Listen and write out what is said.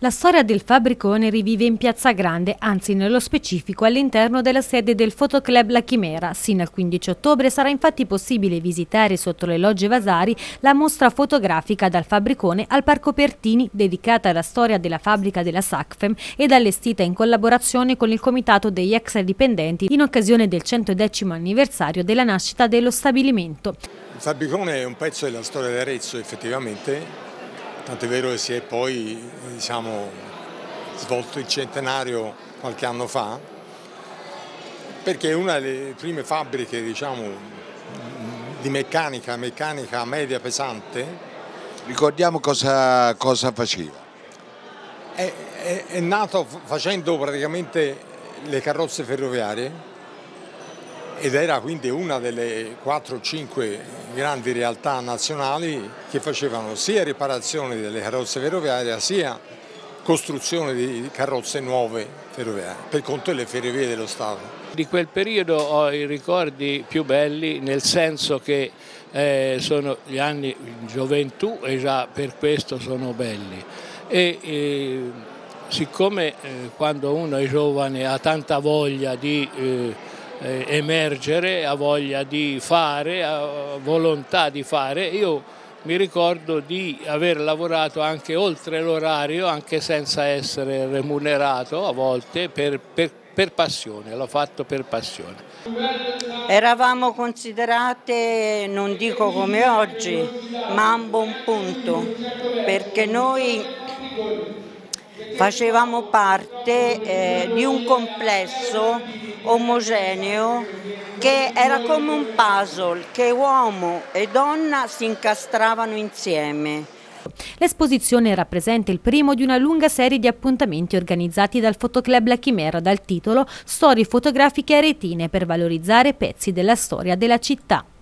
La storia del fabbricone rivive in Piazza Grande, anzi nello specifico all'interno della sede del Fotoclub La Chimera. Sino al 15 ottobre sarà infatti possibile visitare sotto le logge Vasari la mostra fotografica dal fabbricone al Parco Pertini, dedicata alla storia della fabbrica della Sacfem ed allestita in collaborazione con il Comitato degli Ex Dipendenti in occasione del 110° anniversario della nascita dello stabilimento. Il fabbricone è un pezzo della storia di Arezzo, effettivamente. Tant'è vero che si è poi svolto il centenario qualche anno fa, perché è una delle prime fabbriche di meccanica media pesante. Ricordiamo cosa faceva. È nato facendo praticamente le carrozze ferroviarie ed era quindi una delle 4 o 5 grandi realtà nazionali che facevano sia riparazione delle carrozze ferroviarie sia costruzione di carrozze nuove ferroviarie per conto delle ferrovie dello Stato. Di quel periodo ho i ricordi più belli, nel senso che sono gli anni di gioventù e già per questo sono belli. Siccome quando uno è giovane ha tanta voglia di emergere, ha voglia di fare, ha volontà di fare, io mi ricordo di aver lavorato anche oltre l'orario, anche senza essere remunerato a volte, per passione, l'ho fatto per passione. Eravamo considerate, non dico come oggi, ma a un buon punto, perché noi facevamo parte di un complesso omogeneo che era come un puzzle, che uomo e donna si incastravano insieme. L'esposizione rappresenta il primo di una lunga serie di appuntamenti organizzati dal Fotoclub La Chimera dal titolo Storie fotografiche aretine per valorizzare pezzi della storia della città.